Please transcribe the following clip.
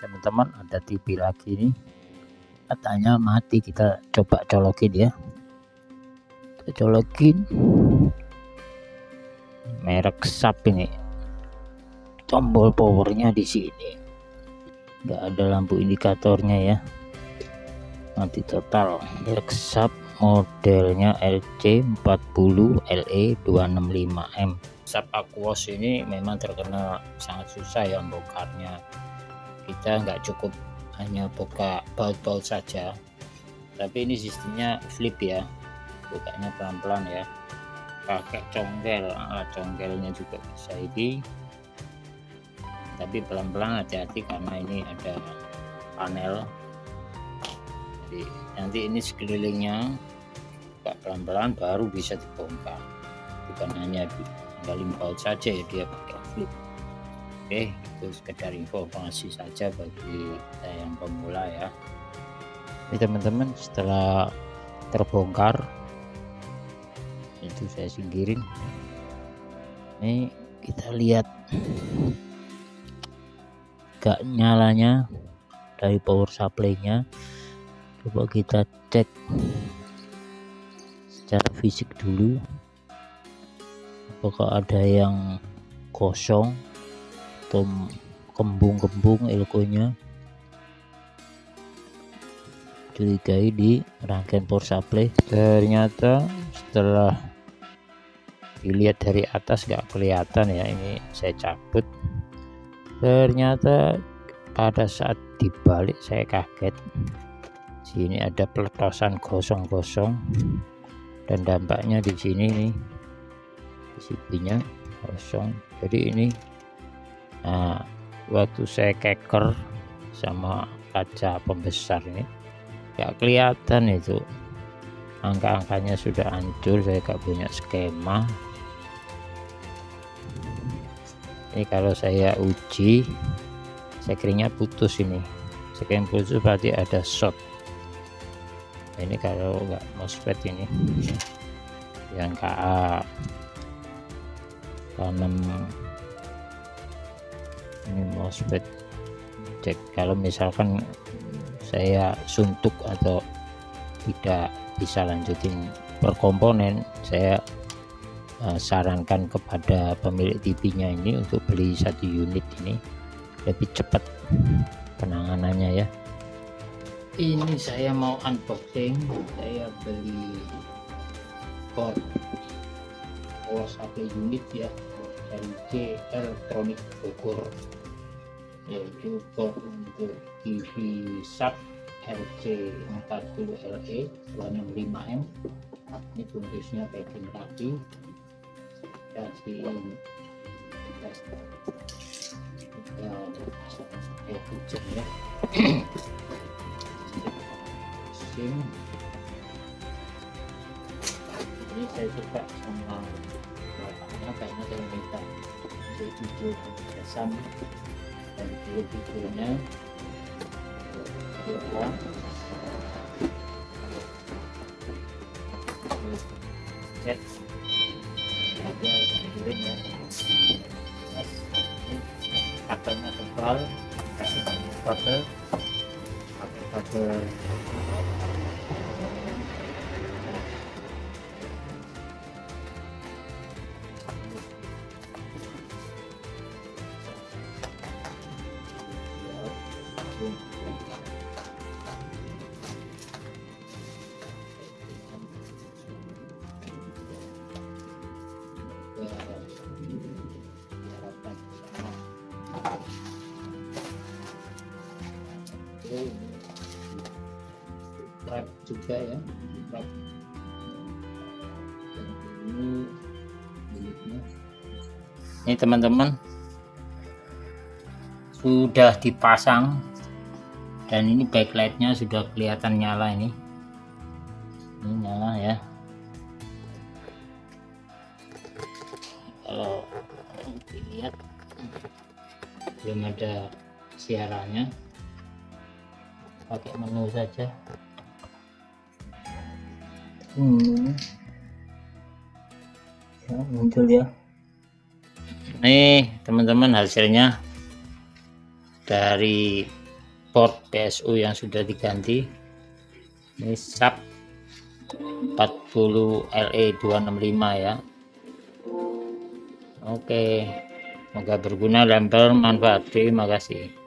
teman-teman, ada TV lagi nih, katanya mati. Kita coba colokin ya, kita colokin. Merek Sharp ini, tombol powernya di sini, nggak ada lampu indikatornya ya, mati total. Merek Sharp, modelnya LC40LE265M. Sharp Aquos ini memang terkenal sangat susah ya bongkarnya. Kita nggak cukup hanya buka baut-baut saja, tapi ini sistemnya flip ya, bukanya pelan-pelan ya, pakai congkel. Congkelnya juga bisa ini, tapi pelan-pelan, hati-hati karena ini ada panel. Jadi nanti ini sekelilingnya buka pelan-pelan baru bisa dibongkar, bukan hanya tinggalin baut saja ya, dia pakai flip. Oke, itu sekedar informasi saja bagi kita yang pemula ya. Ini teman-teman, setelah terbongkar itu saya singkirin. Ini kita lihat gak nyalanya dari power supply-nya. Coba kita cek secara fisik dulu, apakah ada yang kosong atau kembung-kembung elkonya. Curigai di rangkaian power supply. Ternyata setelah dilihat dari atas nggak kelihatan ya, ini saya cabut. Ternyata pada saat dibalik saya kaget, sini ada peletosan kosong-kosong, dan dampaknya di sini nih, PCB-nya kosong. Jadi ini, nah, waktu saya keker sama kaca pembesar ini nggak kelihatan itu, angka-angkanya sudah hancur. Saya nggak punya skema. Ini kalau saya uji, sekringnya putus ini. Sekring putus berarti ada short. Ini kalau nggak MOSFET ini yang KA tanam ini MOSFET. Cek kalau misalkan saya suntuk atau tidak bisa lanjutin per komponen, saya sarankan kepada pemilik TV-nya ini untuk beli satu unit, ini lebih cepat penanganannya ya. Ini saya mau unboxing, saya beli board power supply unit ya dari J Electronic Bogor, yaitu board untuk TV Sharp LC40LE265M. Ini bungkusnya packing rapi, kasih hujan ya. Ini saya suka sama warnanya karena saya minta hijau asam, dan hijaunya cat ada birin ya. Kabelnya tebal, kabel wrap juga ya, wrap. Ini miliknya. Ini teman-teman sudah dipasang, dan ini backlightnya sudah kelihatan nyala. Ini nyala ya. Kalau dilihat belum ada siarannya, pakai menu saja. Ya, muncul ya. Nih teman-teman, hasilnya dari port PSU yang sudah diganti. Ini sub 40 LE265 ya. Oke, semoga berguna dan bermanfaat. Terima kasih.